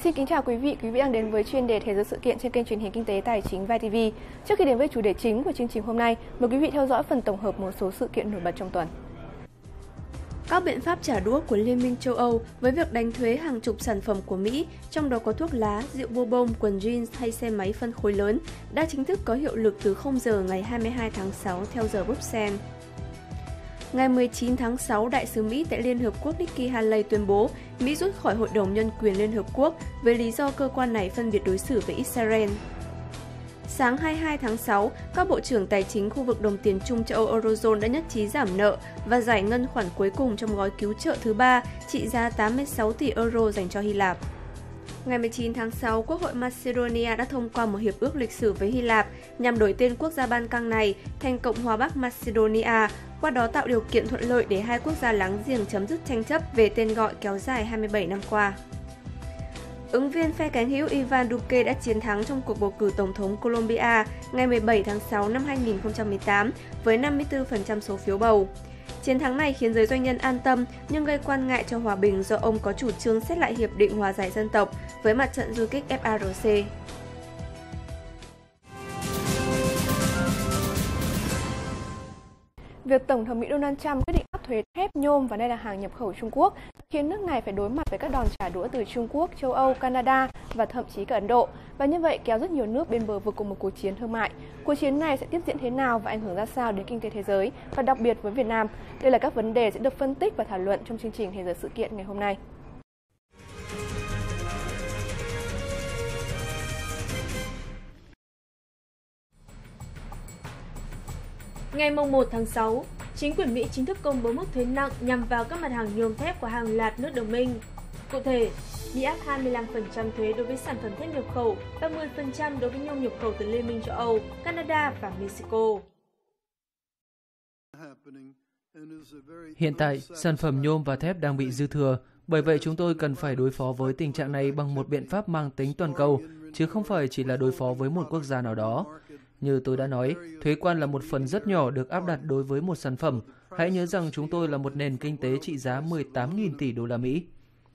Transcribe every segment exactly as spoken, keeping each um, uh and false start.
Xin kính chào quý vị, quý vị đang đến với chuyên đề Thế giới sự kiện trên kênh truyền hình Kinh tế Tài chính vê i tê vê. Trước khi đến với chủ đề chính của chương trình hôm nay, mời quý vị theo dõi phần tổng hợp một số sự kiện nổi bật trong tuần. Các biện pháp trả đũa của Liên minh châu Âu với việc đánh thuế hàng chục sản phẩm của Mỹ, trong đó có thuốc lá, rượu bourbon, quần jeans hay xe máy phân khối lớn, đã chính thức có hiệu lực từ không giờ ngày hai mươi hai tháng sáu theo giờ Bruxelles. Ngày mười chín tháng sáu, Đại sứ Mỹ tại Liên Hợp Quốc Nikki Haley tuyên bố Mỹ rút khỏi Hội đồng Nhân quyền Liên Hợp Quốc với lý do cơ quan này phân biệt đối xử với Israel. Sáng hai mươi hai tháng sáu, các bộ trưởng tài chính khu vực đồng tiền chung châu Âu Eurozone đã nhất trí giảm nợ và giải ngân khoản cuối cùng trong gói cứu trợ thứ ba trị giá tám mươi sáu tỷ euro dành cho Hy Lạp. Ngày mười chín tháng sáu, Quốc hội Macedonia đã thông qua một hiệp ước lịch sử với Hy Lạp nhằm đổi tên quốc gia Ban Căng này thành Cộng hòa Bắc Macedonia, qua đó tạo điều kiện thuận lợi để hai quốc gia láng giềng chấm dứt tranh chấp về tên gọi kéo dài hai mươi bảy năm qua. Ứng viên phe cánh hữu Ivan Duque đã chiến thắng trong cuộc bầu cử tổng thống Colombia ngày mười bảy tháng sáu năm hai nghìn không trăm mười tám với năm mươi tư phần trăm số phiếu bầu. Chiến thắng này khiến giới doanh nhân an tâm nhưng gây quan ngại cho hòa bình do ông có chủ trương xét lại hiệp định hòa giải dân tộc với mặt trận du kích ép a rờ xê. Việc Tổng thống Mỹ Donald Trump quyết định áp thuế thép, nhôm và đây là hàng nhập khẩu Trung Quốc khiến nước này phải đối mặt với các đòn trả đũa từ Trung Quốc, châu Âu, Canada và thậm chí cả Ấn Độ. Và như vậy kéo rất nhiều nước bên bờ vực cùng một cuộc chiến thương mại. Cuộc chiến này sẽ tiếp diễn thế nào và ảnh hưởng ra sao đến kinh tế thế giới và đặc biệt với Việt Nam? Đây là các vấn đề sẽ được phân tích và thảo luận trong chương trình Thế giới sự kiện ngày hôm nay. Ngày một tháng sáu, chính quyền Mỹ chính thức công bố mức thuế nặng nhằm vào các mặt hàng nhôm thép của hàng loạt nước đồng minh. Cụ thể, Mỹ áp hai mươi lăm phần trăm thuế đối với sản phẩm thép nhập khẩu và mười phần trăm đối với nhôm nhập khẩu từ Liên minh châu Âu, Canada và Mexico. Hiện tại, sản phẩm nhôm và thép đang bị dư thừa, bởi vậy chúng tôi cần phải đối phó với tình trạng này bằng một biện pháp mang tính toàn cầu, chứ không phải chỉ là đối phó với một quốc gia nào đó. Như tôi đã nói, thuế quan là một phần rất nhỏ được áp đặt đối với một sản phẩm. Hãy nhớ rằng chúng tôi là một nền kinh tế trị giá mười tám nghìn tỷ đô la Mỹ.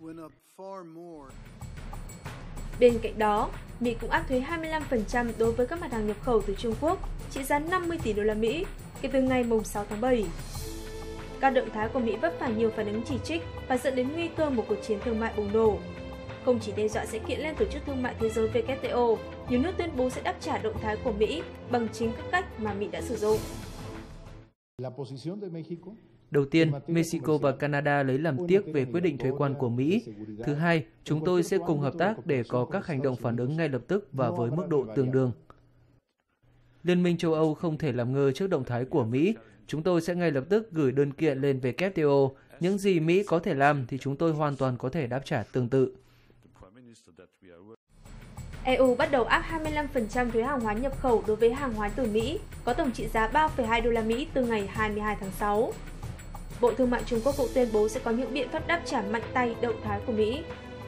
Bên cạnh đó, Mỹ cũng áp thuế hai mươi lăm phần trăm đối với các mặt hàng nhập khẩu từ Trung Quốc, trị giá năm mươi tỷ đô la Mỹ kể từ ngày sáu tháng bảy. Các động thái của Mỹ vấp phải nhiều phản ứng chỉ trích và dẫn đến nguy cơ một cuộc chiến thương mại bùng nổ. Không chỉ đe dọa sẽ kiện lên Tổ chức Thương mại Thế giới W T O, nhiều nước tuyên bố sẽ đáp trả động thái của Mỹ bằng chính các cách mà Mỹ đã sử dụng. Đầu tiên, Mexico và Canada lấy làm tiếc về quyết định thuế quan của Mỹ. Thứ hai, chúng tôi sẽ cùng hợp tác để có các hành động phản ứng ngay lập tức và với mức độ tương đương. Liên minh châu Âu không thể làm ngơ trước động thái của Mỹ. Chúng tôi sẽ ngay lập tức gửi đơn kiện lên W T O. Những gì Mỹ có thể làm thì chúng tôi hoàn toàn có thể đáp trả tương tự. e u bắt đầu áp hai mươi lăm phần trăm thuế hàng hóa nhập khẩu đối với hàng hóa từ Mỹ, có tổng trị giá ba phẩy hai đô la Mỹ từ ngày hai mươi hai tháng sáu. Bộ Thương mại Trung Quốc cũng tuyên bố sẽ có những biện pháp đáp trả mạnh tay động thái của Mỹ.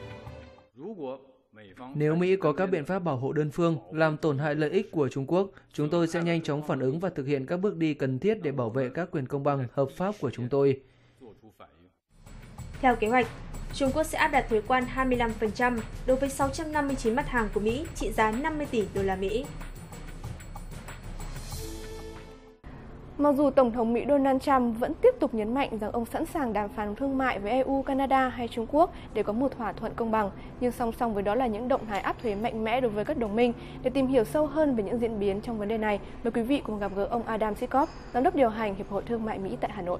Nếu Mỹ có các biện pháp bảo hộ đơn phương làm tổn hại lợi ích của Trung Quốc, chúng tôi sẽ nhanh chóng phản ứng và thực hiện các bước đi cần thiết để bảo vệ các quyền công bằng hợp pháp của chúng tôi. Theo kế hoạch, Trung Quốc sẽ áp đặt thuế quan hai mươi lăm phần trăm đối với sáu trăm năm mươi chín mặt hàng của Mỹ trị giá năm mươi tỷ đô la Mỹ. Mặc dù Tổng thống Mỹ Donald Trump vẫn tiếp tục nhấn mạnh rằng ông sẵn sàng đàm phán thương mại với e u, Canada hay Trung Quốc để có một thỏa thuận công bằng, nhưng song song với đó là những động thái áp thuế mạnh mẽ đối với các đồng minh. Để tìm hiểu sâu hơn về những diễn biến trong vấn đề này, mời quý vị cùng gặp gỡ ông Adam Sikov, Giám đốc điều hành Hiệp hội Thương mại Mỹ tại Hà Nội.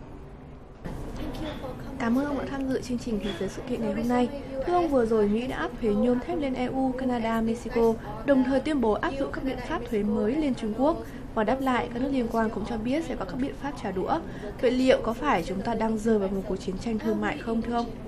Cảm ơn ông đã tham dự chương trình Thế giới sự kiện ngày hôm nay. Thưa ông, vừa rồi Mỹ đã áp thuế nhôm thép lên e u, Canada, Mexico, đồng thời tuyên bố áp dụng các biện pháp thuế mới lên Trung Quốc. Và đáp lại, các nước liên quan cũng cho biết sẽ có các biện pháp trả đũa. Vậy liệu có phải chúng ta đang rơi vào một cuộc chiến tranh thương mại không, thưa ông?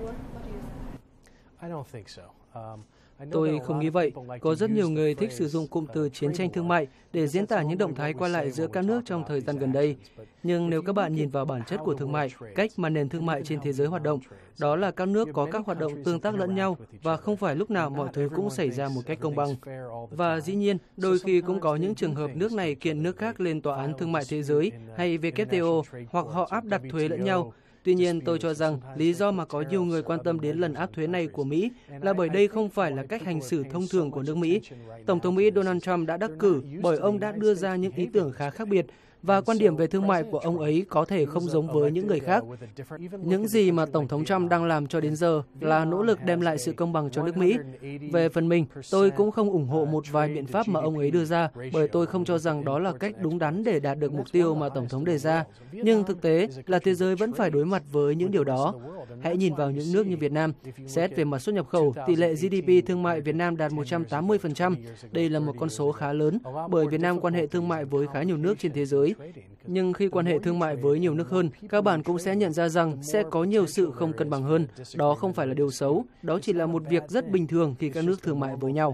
Tôi không nghĩ vậy. Có rất nhiều người thích sử dụng cụm từ chiến tranh thương mại để diễn tả những động thái qua lại giữa các nước trong thời gian gần đây. Nhưng nếu các bạn nhìn vào bản chất của thương mại, cách mà nền thương mại trên thế giới hoạt động, đó là các nước có các hoạt động tương tác lẫn nhau và không phải lúc nào mọi thứ cũng xảy ra một cách công bằng. Và dĩ nhiên, đôi khi cũng có những trường hợp nước này kiện nước khác lên Tòa án Thương mại Thế giới hay W T O hoặc họ áp đặt thuế lẫn nhau. Tuy nhiên, tôi cho rằng lý do mà có nhiều người quan tâm đến lần áp thuế này của Mỹ là bởi đây không phải là cách hành xử thông thường của nước Mỹ. Tổng thống Mỹ Donald Trump đã đắc cử bởi ông đã đưa ra những ý tưởng khá khác biệt, và quan điểm về thương mại của ông ấy có thể không giống với những người khác. Những gì mà Tổng thống Trump đang làm cho đến giờ là nỗ lực đem lại sự công bằng cho nước Mỹ. Về phần mình, tôi cũng không ủng hộ một vài biện pháp mà ông ấy đưa ra, bởi tôi không cho rằng đó là cách đúng đắn để đạt được mục tiêu mà Tổng thống đề ra. Nhưng thực tế là thế giới vẫn phải đối mặt với những điều đó. Hãy nhìn vào những nước như Việt Nam. Xét về mặt xuất nhập khẩu, tỷ lệ giê đê pê thương mại Việt Nam đạt một trăm tám mươi phần trăm. Đây là một con số khá lớn, bởi Việt Nam quan hệ thương mại với khá nhiều nước trên thế giới. Nhưng khi quan hệ thương mại với nhiều nước hơn, các bạn cũng sẽ nhận ra rằng sẽ có nhiều sự không cân bằng hơn. Đó không phải là điều xấu, đó chỉ là một việc rất bình thường khi các nước thương mại với nhau.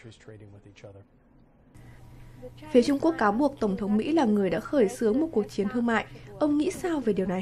Phía Trung Quốc cáo buộc Tổng thống Mỹ là người đã khởi xướng một cuộc chiến thương mại. Ông nghĩ sao về điều này?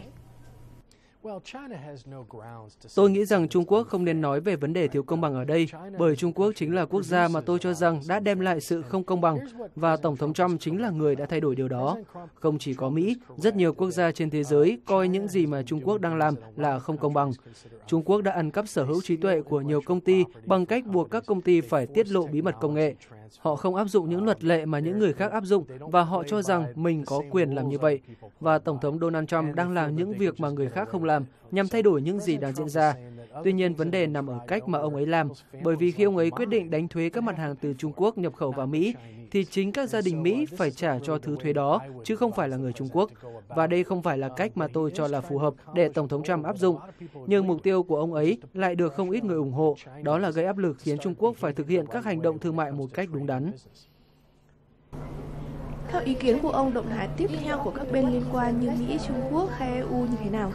Tôi nghĩ rằng Trung Quốc không nên nói về vấn đề thiếu công bằng ở đây, bởi Trung Quốc chính là quốc gia mà tôi cho rằng đã đem lại sự không công bằng, và Tổng thống Trump chính là người đã thay đổi điều đó. Không chỉ có Mỹ, rất nhiều quốc gia trên thế giới coi những gì mà Trung Quốc đang làm là không công bằng. Trung Quốc đã ăn cắp sở hữu trí tuệ của nhiều công ty bằng cách buộc các công ty phải tiết lộ bí mật công nghệ. Họ không áp dụng những luật lệ mà những người khác áp dụng, và họ cho rằng mình có quyền làm như vậy. Và Tổng thống Donald Trump đang làm những việc mà người khác không làm, nhằm thay đổi những gì đang diễn ra. Tuy nhiên, vấn đề nằm ở cách mà ông ấy làm, bởi vì khi ông ấy quyết định đánh thuế các mặt hàng từ Trung Quốc nhập khẩu vào Mỹ, thì chính các gia đình Mỹ phải trả cho thứ thuế đó, chứ không phải là người Trung Quốc. Và đây không phải là cách mà tôi cho là phù hợp để Tổng thống Trump áp dụng. Nhưng mục tiêu của ông ấy lại được không ít người ủng hộ, đó là gây áp lực khiến Trung Quốc phải thực hiện các hành động thương mại một cách đúng đắn. Theo ý kiến của ông, động thái tiếp theo của các bên liên quan như Mỹ, Trung Quốc hay e u như thế nào?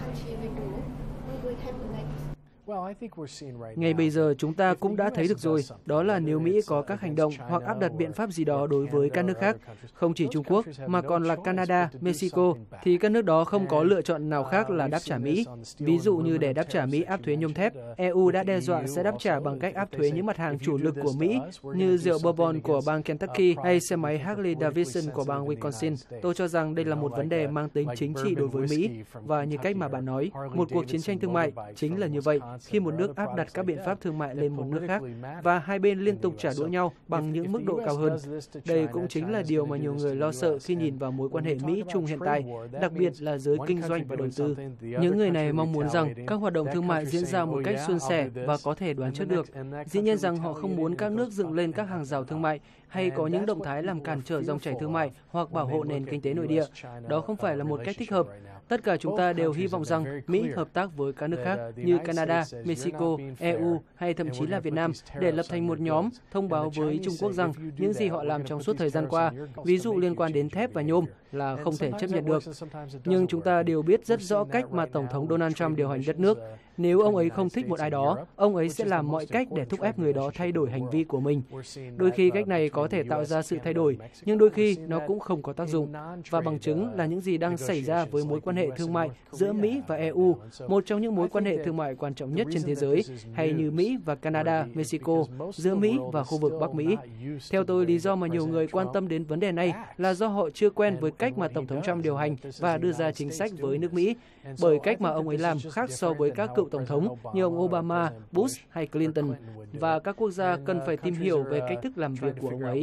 Ngay bây giờ chúng ta cũng đã thấy được rồi, đó là nếu Mỹ có các hành động hoặc áp đặt biện pháp gì đó đối với các nước khác, không chỉ Trung Quốc mà còn là Canada, Mexico, thì các nước đó không có lựa chọn nào khác là đáp trả Mỹ. Ví dụ như để đáp trả Mỹ áp thuế nhôm thép, e u đã đe dọa sẽ đáp trả bằng cách áp thuế những mặt hàng chủ lực của Mỹ như rượu bourbon của bang Kentucky hay xe máy Harley Davidson của bang Wisconsin. Tôi cho rằng đây là một vấn đề mang tính chính trị đối với Mỹ, và như cách mà bạn nói, một cuộc chiến tranh thương mại chính là như vậy. Khi một nước áp đặt các biện pháp thương mại lên một nước khác và hai bên liên tục trả đũa nhau bằng những mức độ cao hơn. Đây cũng chính là điều mà nhiều người lo sợ khi nhìn vào mối quan hệ Mỹ-Trung hiện tại, đặc biệt là giới kinh doanh và đầu tư. Những người này mong muốn rằng các hoạt động thương mại diễn ra một cách suôn sẻ và có thể đoán trước được. Dĩ nhiên rằng họ không muốn các nước dựng lên các hàng rào thương mại hay có những động thái làm cản trở dòng chảy thương mại hoặc bảo hộ nền kinh tế nội địa. Đó không phải là một cách thích hợp. Tất cả chúng ta đều hy vọng rằng Mỹ hợp tác với các nước khác như Canada, Mexico, e u hay thậm chí là Việt Nam để lập thành một nhóm thông báo với Trung Quốc rằng những gì họ làm trong suốt thời gian qua, ví dụ liên quan đến thép và nhôm, là không thể chấp nhận được. Nhưng chúng ta đều biết rất rõ cách mà Tổng thống Donald Trump điều hành đất nước. Nếu ông ấy không thích một ai đó, ông ấy sẽ làm mọi cách để thúc ép người đó thay đổi hành vi của mình. Đôi khi cách này có thể tạo ra sự thay đổi, nhưng đôi khi nó cũng không có tác dụng. Và bằng chứng là những gì đang xảy ra với mối quan hệ thương mại giữa Mỹ và e u, một trong những mối quan hệ thương mại quan trọng nhất trên thế giới, hay như Mỹ và Canada, Mexico, giữa Mỹ và khu vực Bắc Mỹ. Theo tôi, lý do mà nhiều người quan tâm đến vấn đề này là do họ chưa quen với cách mà Tổng thống Trump điều hành và đưa ra chính sách với nước Mỹ, bởi cách mà ông ấy làm khác so với các cựu tổng thống như ông Obama, Bush hay Clinton, và các quốc gia cần phải tìm hiểu về cách thức làm việc của ông ấy.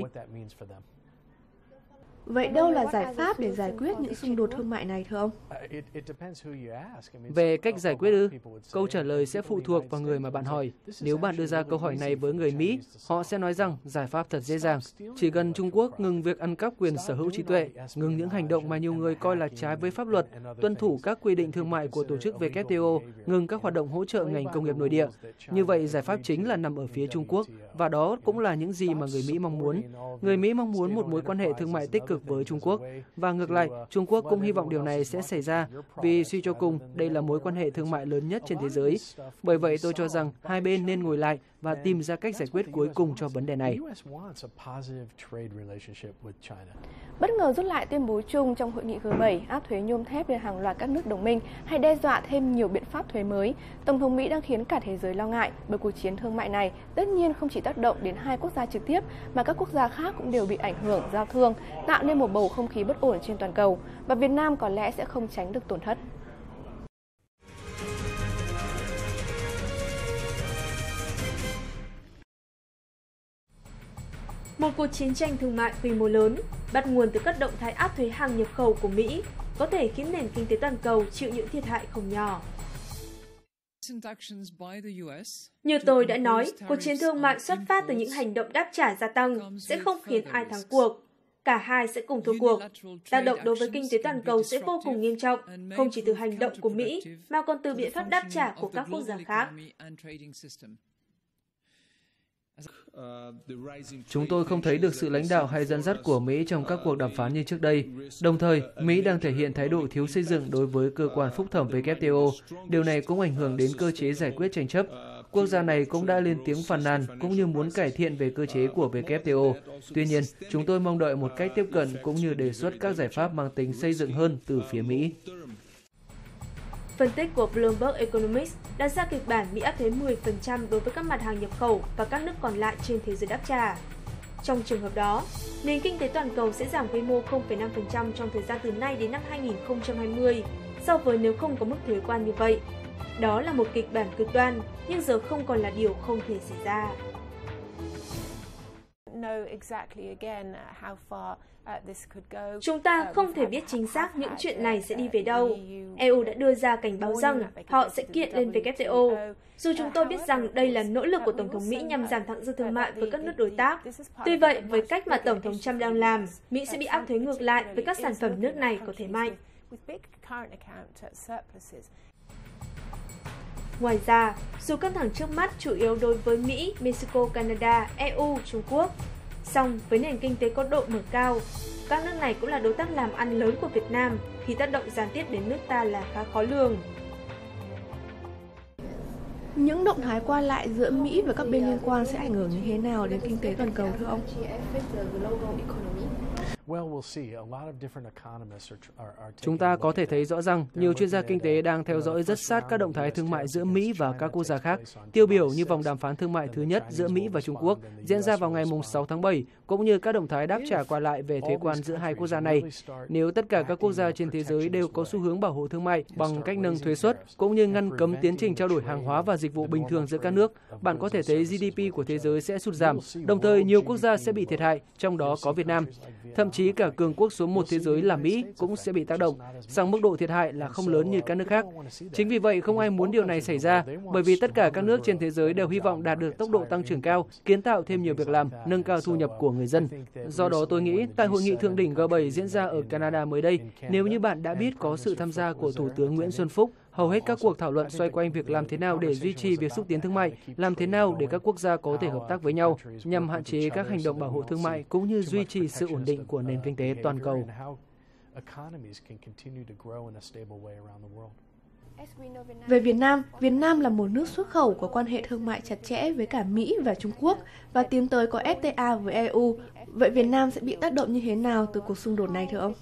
Vậy đâu là giải pháp để giải quyết những xung đột thương mại này thưa ông? Về cách giải quyết ư? Câu trả lời sẽ phụ thuộc vào người mà bạn hỏi. Nếu bạn đưa ra câu hỏi này với người Mỹ, họ sẽ nói rằng giải pháp thật dễ dàng. Chỉ cần Trung Quốc ngừng việc ăn cắp quyền sở hữu trí tuệ, ngừng những hành động mà nhiều người coi là trái với pháp luật, tuân thủ các quy định thương mại của tổ chức W T O, ngừng các hoạt động hỗ trợ ngành công nghiệp nội địa. Như vậy, giải pháp chính là nằm ở phía Trung Quốc, và đó cũng là những gì mà người Mỹ mong muốn. Người Mỹ mong muốn một mối quan hệ thương mại tích cực với Trung Quốc, và ngược lại, Trung Quốc cũng hy vọng điều này sẽ xảy ra, vì suy cho cùng, đây là mối quan hệ thương mại lớn nhất trên thế giới. Bởi vậy, tôi cho rằng hai bên nên ngồi lại và tìm ra cách giải quyết cuối cùng cho vấn đề này. Bất ngờ rút lại tuyên bố chung trong hội nghị G bảy áp thuế nhôm thép lên hàng loạt các nước đồng minh hay đe dọa thêm nhiều biện pháp thuế mới, Tổng thống Mỹ đang khiến cả thế giới lo ngại, bởi cuộc chiến thương mại này tất nhiên không chỉ tác động đến hai quốc gia trực tiếp mà các quốc gia khác cũng đều bị ảnh hưởng giao thương, tạo nên một bầu không khí bất ổn trên toàn cầu, và Việt Nam có lẽ sẽ không tránh được tổn thất. Một cuộc chiến tranh thương mại quy mô lớn, bắt nguồn từ các động thái áp thuế hàng nhập khẩu của Mỹ, có thể khiến nền kinh tế toàn cầu chịu những thiệt hại không nhỏ. Như tôi đã nói, cuộc chiến thương mại xuất phát từ những hành động đáp trả gia tăng sẽ không khiến ai thắng cuộc. Cả hai sẽ cùng thua cuộc. Tác động đối với kinh tế toàn cầu sẽ vô cùng nghiêm trọng, không chỉ từ hành động của Mỹ, mà còn từ biện pháp đáp trả của các quốc gia khác. Chúng tôi không thấy được sự lãnh đạo hay dẫn dắt của Mỹ trong các cuộc đàm phán như trước đây. Đồng thời, Mỹ đang thể hiện thái độ thiếu xây dựng đối với cơ quan phúc thẩm W T O. Điều này cũng ảnh hưởng đến cơ chế giải quyết tranh chấp. Quốc gia này cũng đã lên tiếng phàn nàn cũng như muốn cải thiện về cơ chế của W T O. Tuy nhiên, chúng tôi mong đợi một cách tiếp cận cũng như đề xuất các giải pháp mang tính xây dựng hơn từ phía Mỹ. Phân tích của Bloomberg Economics đặt ra kịch bản Mỹ áp thuế mười phần trăm đối với các mặt hàng nhập khẩu và các nước còn lại trên thế giới đáp trả. Trong trường hợp đó, nền kinh tế toàn cầu sẽ giảm quy mô không phẩy năm phần trăm trong thời gian từ nay đến năm hai nghìn không trăm hai mươi, so với nếu không có mức thuế quan như vậy. Đó là một kịch bản cực đoan, nhưng giờ không còn là điều không thể xảy ra. Chúng ta không thể biết chính xác những chuyện này sẽ đi về đâu. E U đã đưa ra cảnh báo rằng họ sẽ kiện lên W T O. Dù chúng tôi biết rằng đây là nỗ lực của Tổng thống Mỹ nhằm giảm thặng dư thương mại với các nước đối tác. Tuy vậy, với cách mà Tổng thống Trump đang làm, Mỹ sẽ bị áp thuế ngược lại với các sản phẩm nước này có thế mạnh. Ngoài ra, dù căng thẳng trước mắt chủ yếu đối với Mỹ, Mexico, Canada, E U, Trung Quốc, song với nền kinh tế có độ mở cao, các nước này cũng là đối tác làm ăn lớn của Việt Nam thì tác động gián tiếp đến nước ta là khá khó lường. Những động thái qua lại giữa Mỹ và các bên liên quan sẽ ảnh hưởng như thế nào đến kinh tế toàn cầu thưa ông? Chúng ta có thể thấy rõ rằng nhiều chuyên gia kinh tế đang theo dõi rất sát các động thái thương mại giữa Mỹ và các quốc gia khác. Tiêu biểu như vòng đàm phán thương mại thứ nhất giữa Mỹ và Trung Quốc diễn ra vào ngày sáu tháng bảy, cũng như các động thái đáp trả qua lại về thuế quan giữa hai quốc gia này. Nếu tất cả các quốc gia trên thế giới đều có xu hướng bảo hộ thương mại bằng cách nâng thuế suất, cũng như ngăn cấm tiến trình trao đổi hàng hóa và dịch vụ bình thường giữa các nước, bạn có thể thấy G D P của thế giới sẽ sụt giảm, đồng thời nhiều quốc gia sẽ bị thiệt hại, trong đó có Việt Nam. Thậm chí cả cường quốc số một thế giới là Mỹ cũng sẽ bị tác động, song mức độ thiệt hại là không lớn như các nước khác. Chính vì vậy, không ai muốn điều này xảy ra, bởi vì tất cả các nước trên thế giới đều hy vọng đạt được tốc độ tăng trưởng cao, kiến tạo thêm nhiều việc làm, nâng cao thu nhập của người dân. Do đó, tôi nghĩ tại hội nghị thượng đỉnh G bảy diễn ra ở Canada mới đây, nếu như bạn đã biết có sự tham gia của Thủ tướng Nguyễn Xuân Phúc, hầu hết các cuộc thảo luận xoay quanh việc làm thế nào để duy trì việc xúc tiến thương mại, làm thế nào để các quốc gia có thể hợp tác với nhau nhằm hạn chế các hành động bảo hộ thương mại cũng như duy trì sự ổn định của nền kinh tế toàn cầu. Về Việt Nam, Việt Nam là một nước xuất khẩu có quan hệ thương mại chặt chẽ với cả Mỹ và Trung Quốc và tiến tới có F T A với E U. Vậy Việt Nam sẽ bị tác động như thế nào từ cuộc xung đột này thưa ông?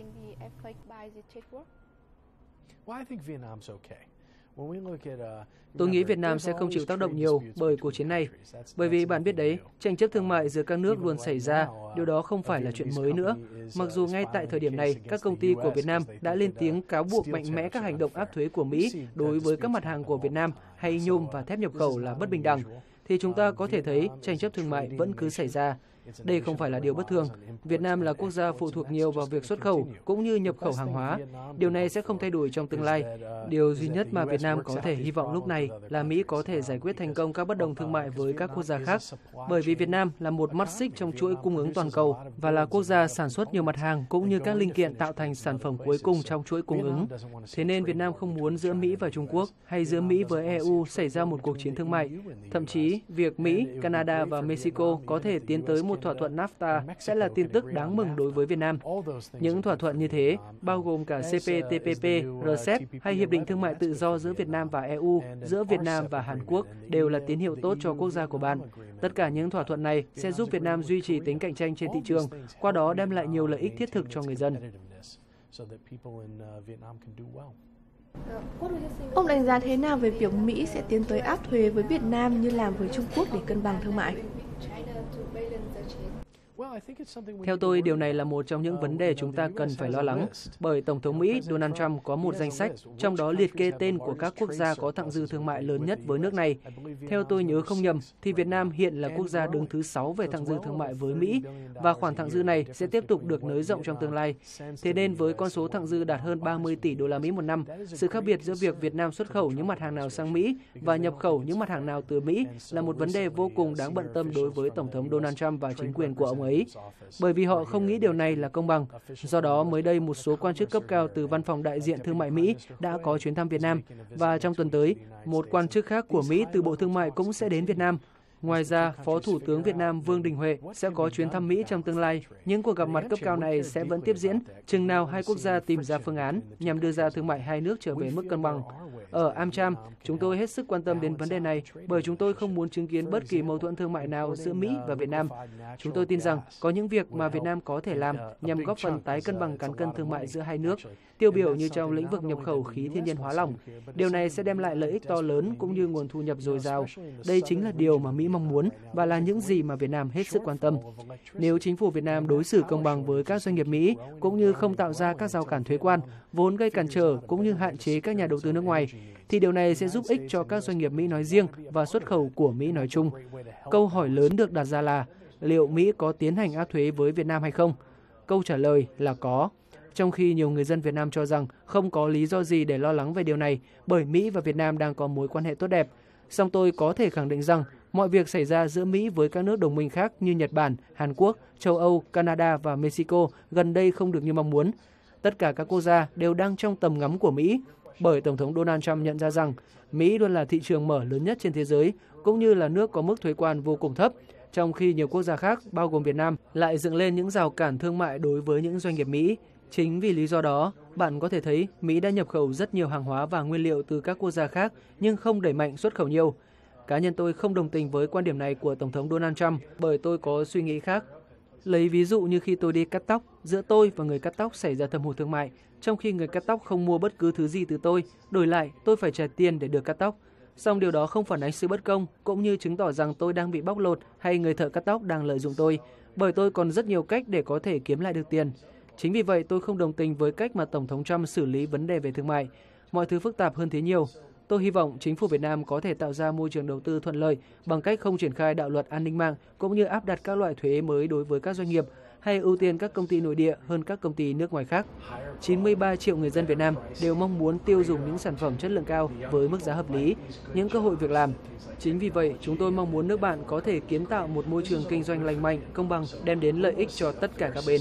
Tôi nghĩ Việt Nam sẽ không chịu tác động nhiều bởi cuộc chiến này. Bởi vì bạn biết đấy, tranh chấp thương mại giữa các nước luôn xảy ra, điều đó không phải là chuyện mới nữa. Mặc dù ngay tại thời điểm này, các công ty của Việt Nam đã lên tiếng cáo buộc mạnh mẽ các hành động áp thuế của Mỹ đối với các mặt hàng của Việt Nam hay nhôm và thép nhập khẩu là bất bình đẳng, thì chúng ta có thể thấy tranh chấp thương mại vẫn cứ xảy ra. Đây không phải là điều bất thường. Việt Nam là quốc gia phụ thuộc nhiều vào việc xuất khẩu cũng như nhập khẩu hàng hóa. Điều này sẽ không thay đổi trong tương lai. Điều duy nhất mà Việt Nam có thể hy vọng lúc này là Mỹ có thể giải quyết thành công các bất đồng thương mại với các quốc gia khác. Bởi vì Việt Nam là một mắt xích trong chuỗi cung ứng toàn cầu và là quốc gia sản xuất nhiều mặt hàng cũng như các linh kiện tạo thành sản phẩm cuối cùng trong chuỗi cung ứng. Thế nên Việt Nam không muốn giữa Mỹ và Trung Quốc hay giữa Mỹ với E U xảy ra một cuộc chiến thương mại. Thậm chí, việc Mỹ, Canada và Mexico có thể tiến tới một một thỏa thuận NAFTA sẽ là tin tức đáng mừng đối với Việt Nam. Những thỏa thuận như thế, bao gồm cả C P T P P, R C E P hay Hiệp định Thương mại Tự do giữa Việt Nam và E U, giữa Việt Nam và Hàn Quốc đều là tín hiệu tốt cho quốc gia của bạn. Tất cả những thỏa thuận này sẽ giúp Việt Nam duy trì tính cạnh tranh trên thị trường, qua đó đem lại nhiều lợi ích thiết thực cho người dân. Ông đánh giá thế nào về việc Mỹ sẽ tiến tới áp thuế với Việt Nam như làm với Trung Quốc để cân bằng thương mại? Theo tôi, điều này là một trong những vấn đề chúng ta cần phải lo lắng, bởi Tổng thống Mỹ Donald Trump có một danh sách, trong đó liệt kê tên của các quốc gia có thặng dư thương mại lớn nhất với nước này. Theo tôi nhớ không nhầm, thì Việt Nam hiện là quốc gia đứng thứ sáu về thặng dư thương mại với Mỹ, và khoản thặng dư này sẽ tiếp tục được nới rộng trong tương lai. Thế nên với con số thặng dư đạt hơn ba mươi tỷ đô la Mỹ một năm, sự khác biệt giữa việc Việt Nam xuất khẩu những mặt hàng nào sang Mỹ và nhập khẩu những mặt hàng nào từ Mỹ là một vấn đề vô cùng đáng bận tâm đối với Tổng thống Donald Trump và chính quyền của ông ấy, bởi vì họ không nghĩ điều này là công bằng. Do đó, mới đây một số quan chức cấp cao từ Văn phòng Đại diện Thương mại Mỹ đã có chuyến thăm Việt Nam, và trong tuần tới, một quan chức khác của Mỹ từ Bộ Thương mại cũng sẽ đến Việt Nam. Ngoài ra, Phó Thủ tướng Việt Nam Vương Đình Huệ sẽ có chuyến thăm Mỹ trong tương lai. Những cuộc gặp mặt cấp cao này sẽ vẫn tiếp diễn, chừng nào hai quốc gia tìm ra phương án nhằm đưa ra thương mại hai nước trở về mức cân bằng. Ở AmCham, chúng tôi hết sức quan tâm đến vấn đề này bởi chúng tôi không muốn chứng kiến bất kỳ mâu thuẫn thương mại nào giữa Mỹ và Việt Nam. Chúng tôi tin rằng có những việc mà Việt Nam có thể làm nhằm góp phần tái cân bằng cán cân thương mại giữa hai nước, tiêu biểu như trong lĩnh vực nhập khẩu khí thiên nhiên hóa lỏng. Điều này sẽ đem lại lợi ích to lớn cũng như nguồn thu nhập dồi dào. Đây chính là điều mà Mỹ mong muốn và là những gì mà Việt Nam hết sức quan tâm. Nếu chính phủ Việt Nam đối xử công bằng với các doanh nghiệp Mỹ cũng như không tạo ra các rào cản thuế quan, vốn gây cản trở cũng như hạn chế các nhà đầu tư nước ngoài, thì điều này sẽ giúp ích cho các doanh nghiệp Mỹ nói riêng và xuất khẩu của Mỹ nói chung. Câu hỏi lớn được đặt ra là liệu Mỹ có tiến hành áp thuế với Việt Nam hay không? Câu trả lời là có. Trong khi nhiều người dân Việt Nam cho rằng không có lý do gì để lo lắng về điều này bởi Mỹ và Việt Nam đang có mối quan hệ tốt đẹp. Song tôi có thể khẳng định rằng mọi việc xảy ra giữa Mỹ với các nước đồng minh khác như Nhật Bản, Hàn Quốc, châu Âu, Canada và Mexico gần đây không được như mong muốn. Tất cả các quốc gia đều đang trong tầm ngắm của Mỹ, bởi Tổng thống Donald Trump nhận ra rằng Mỹ luôn là thị trường mở lớn nhất trên thế giới, cũng như là nước có mức thuế quan vô cùng thấp, trong khi nhiều quốc gia khác, bao gồm Việt Nam, lại dựng lên những rào cản thương mại đối với những doanh nghiệp Mỹ. Chính vì lý do đó, bạn có thể thấy Mỹ đã nhập khẩu rất nhiều hàng hóa và nguyên liệu từ các quốc gia khác, nhưng không đẩy mạnh xuất khẩu nhiều. Cá nhân tôi không đồng tình với quan điểm này của Tổng thống Donald Trump bởi tôi có suy nghĩ khác. Lấy ví dụ như khi tôi đi cắt tóc, giữa tôi và người cắt tóc xảy ra thâm hụt thương mại, trong khi người cắt tóc không mua bất cứ thứ gì từ tôi, đổi lại tôi phải trả tiền để được cắt tóc. Song điều đó không phản ánh sự bất công, cũng như chứng tỏ rằng tôi đang bị bóc lột hay người thợ cắt tóc đang lợi dụng tôi, bởi tôi còn rất nhiều cách để có thể kiếm lại được tiền. Chính vì vậy tôi không đồng tình với cách mà Tổng thống Trump xử lý vấn đề về thương mại. Mọi thứ phức tạp hơn thế nhiều. Tôi hy vọng chính phủ Việt Nam có thể tạo ra môi trường đầu tư thuận lợi bằng cách không triển khai đạo luật an ninh mạng cũng như áp đặt các loại thuế mới đối với các doanh nghiệp hay ưu tiên các công ty nội địa hơn các công ty nước ngoài khác. chín mươi ba triệu người dân Việt Nam đều mong muốn tiêu dùng những sản phẩm chất lượng cao với mức giá hợp lý, những cơ hội việc làm. Chính vì vậy, chúng tôi mong muốn nước bạn có thể kiến tạo một môi trường kinh doanh lành mạnh, công bằng, đem đến lợi ích cho tất cả các bên.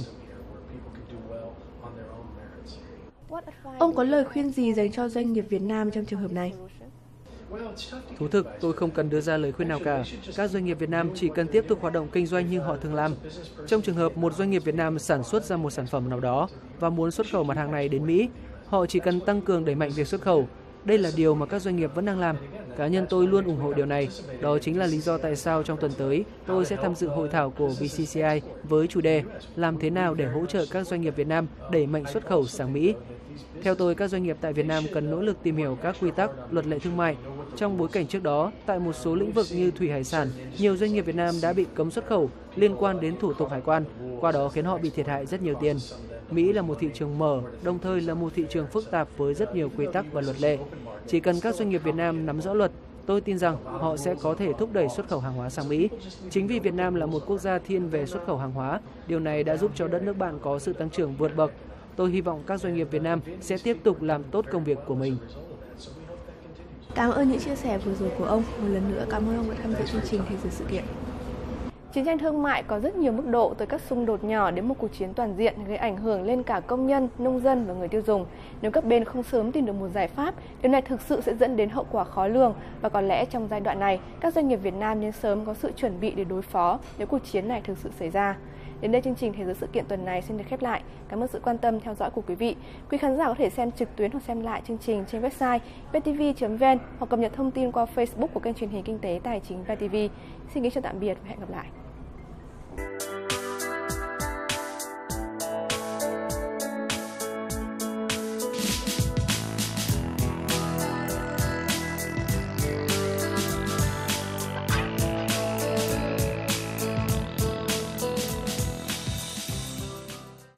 Ông có lời khuyên gì dành cho doanh nghiệp Việt Nam trong trường hợp này? Thú thực, tôi không cần đưa ra lời khuyên nào cả. Các doanh nghiệp Việt Nam chỉ cần tiếp tục hoạt động kinh doanh như họ thường làm. Trong trường hợp một doanh nghiệp Việt Nam sản xuất ra một sản phẩm nào đó và muốn xuất khẩu mặt hàng này đến Mỹ, họ chỉ cần tăng cường đẩy mạnh việc xuất khẩu. Đây là điều mà các doanh nghiệp vẫn đang làm. Cá nhân tôi luôn ủng hộ điều này. Đó chính là lý do tại sao trong tuần tới, tôi sẽ tham dự hội thảo của vê xê xê i với chủ đề làm thế nào để hỗ trợ các doanh nghiệp Việt Nam đẩy mạnh xuất khẩu sang Mỹ. Theo tôi, các doanh nghiệp tại Việt Nam cần nỗ lực tìm hiểu các quy tắc, luật lệ thương mại. Trong bối cảnh trước đó, tại một số lĩnh vực như thủy hải sản, nhiều doanh nghiệp Việt Nam đã bị cấm xuất khẩu liên quan đến thủ tục hải quan, qua đó khiến họ bị thiệt hại rất nhiều tiền. Mỹ là một thị trường mở, đồng thời là một thị trường phức tạp với rất nhiều quy tắc và luật lệ. Chỉ cần các doanh nghiệp Việt Nam nắm rõ luật, tôi tin rằng họ sẽ có thể thúc đẩy xuất khẩu hàng hóa sang Mỹ. Chính vì Việt Nam là một quốc gia thiên về xuất khẩu hàng hóa, điều này đã giúp cho đất nước bạn có sự tăng trưởng vượt bậc. Tôi hy vọng các doanh nghiệp Việt Nam sẽ tiếp tục làm tốt công việc của mình. Cảm ơn những chia sẻ vừa rồi của ông. Một lần nữa cảm ơn ông đã tham dự chương trình Thế giới sự kiện. Chiến tranh thương mại có rất nhiều mức độ, từ các xung đột nhỏ đến một cuộc chiến toàn diện gây ảnh hưởng lên cả công nhân, nông dân và người tiêu dùng. Nếu các bên không sớm tìm được một giải pháp, điều này thực sự sẽ dẫn đến hậu quả khó lường, và có lẽ trong giai đoạn này, các doanh nghiệp Việt Nam nên sớm có sự chuẩn bị để đối phó nếu cuộc chiến này thực sự xảy ra. Đến đây chương trình Thế giới sự kiện tuần này xin được khép lại. Cảm ơn sự quan tâm theo dõi của quý vị. Quý khán giả có thể xem trực tuyến hoặc xem lại chương trình trên website vê tê vê chấm vê en hoặc cập nhật thông tin qua Facebook của kênh truyền hình kinh tế tài chính vê tê vê. Xin kính chào tạm biệt và hẹn gặp lại.